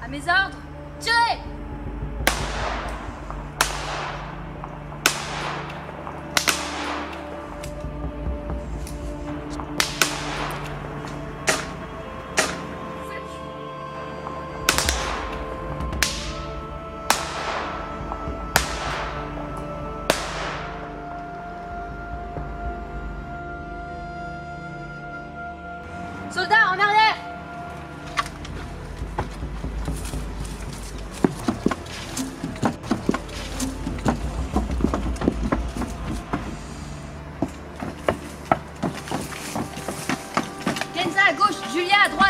À mes ordres, tirez! Soldats, en arrière! Kenza à gauche, Julia à droite!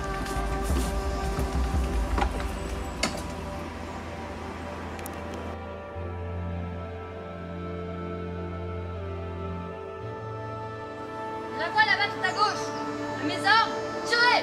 La voie là-bas tout à gauche! À mes ordres, tirez!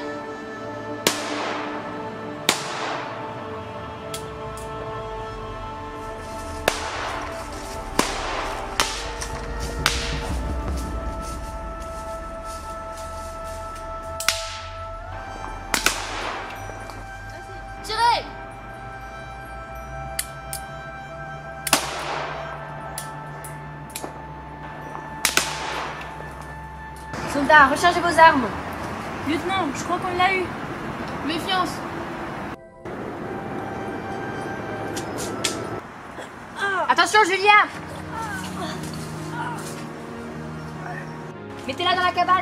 Tirez! Soldats, rechargez vos armes! Lieutenant, je crois qu'on l'a eu. Méfiance! Attention, Julia! Mettez-la dans la cabane!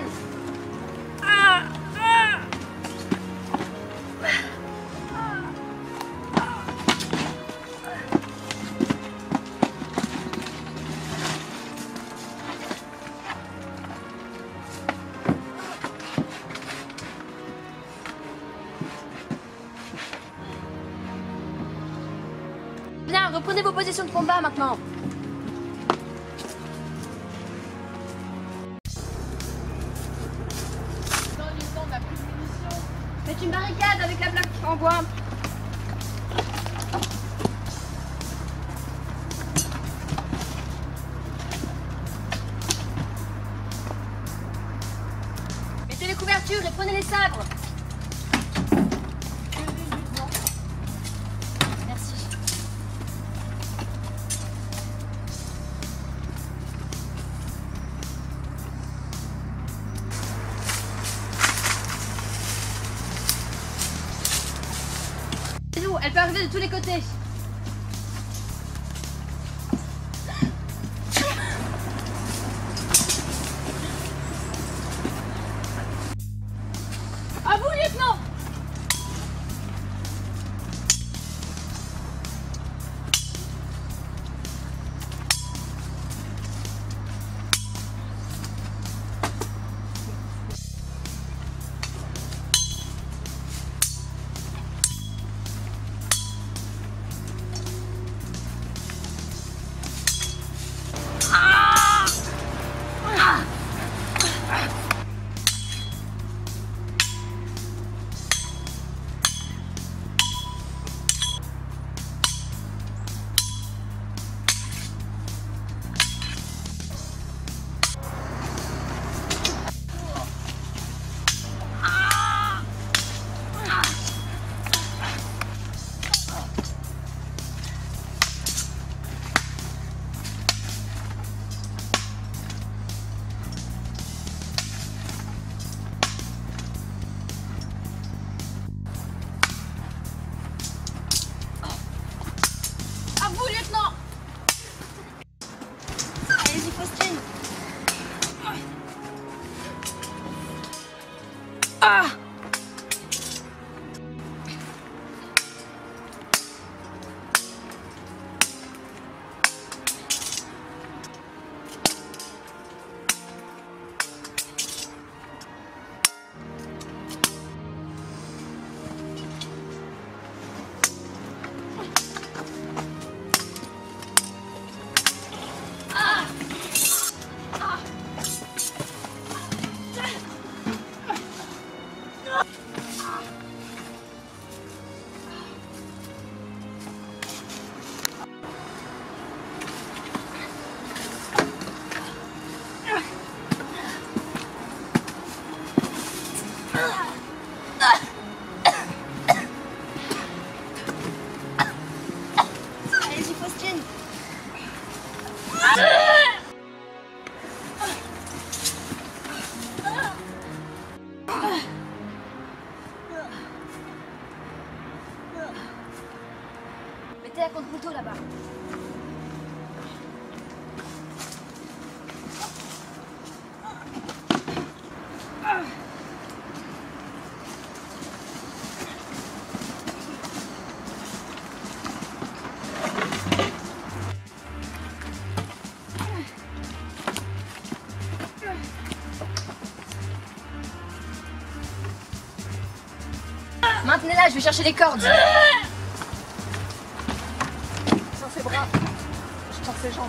Bien, reprenez vos positions de combat maintenant. Faites une barricade avec la plaque en bois. Mettez les couvertures et prenez les sabres. Merci. Elle peut arriver de tous les côtés. À vous, lieutenant! À vous, lieutenant! Allez-y, Faustine! Ah! contre-couteau là-bas. Maintenez-la, je vais chercher les cordes. Je tends ses bras. Je tends ses jambes.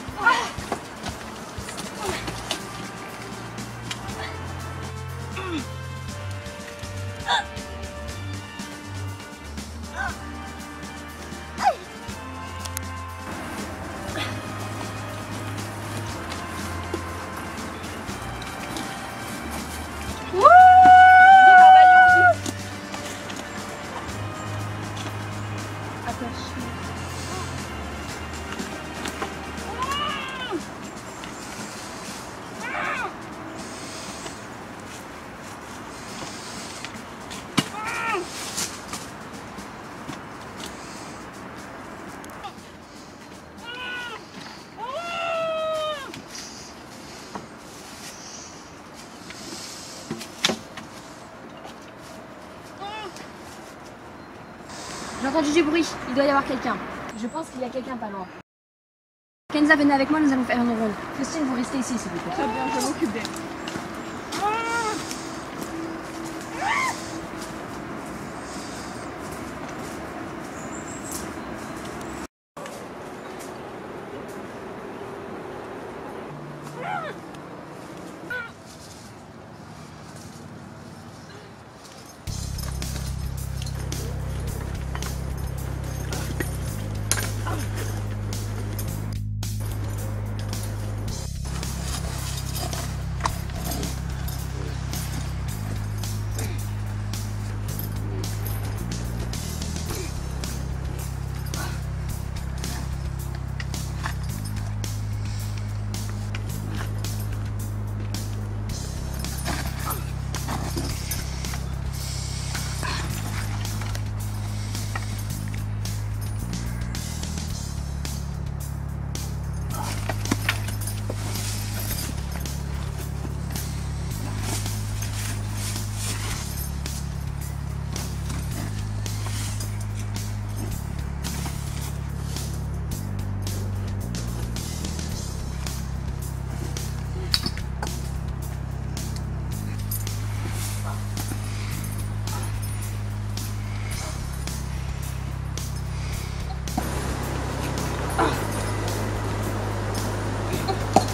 J'ai entendu du bruit, il doit y avoir quelqu'un. Je pense qu'il y a quelqu'un pas loin. Kenza, venez avec moi, nous allons faire une ronde. Faustine, vous restez ici, s'il vous plaît. Très bien, je m'occupe d'elle.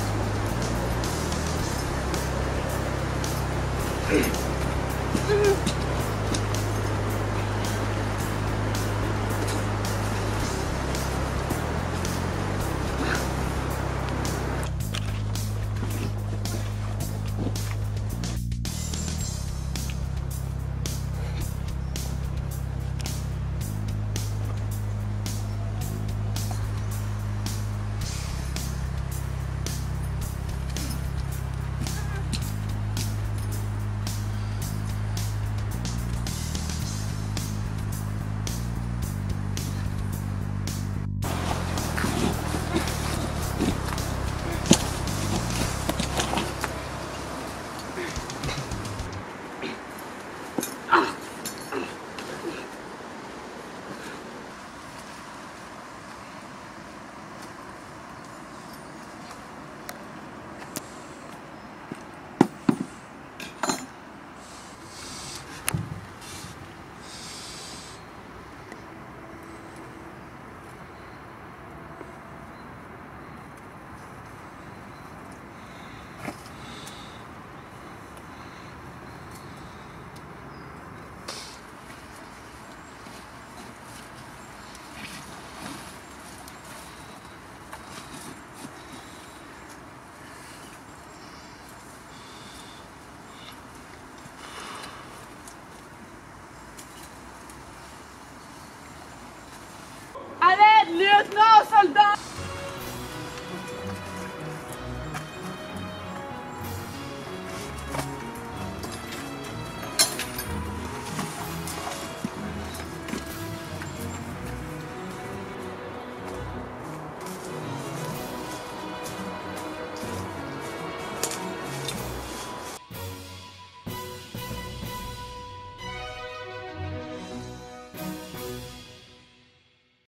Hey.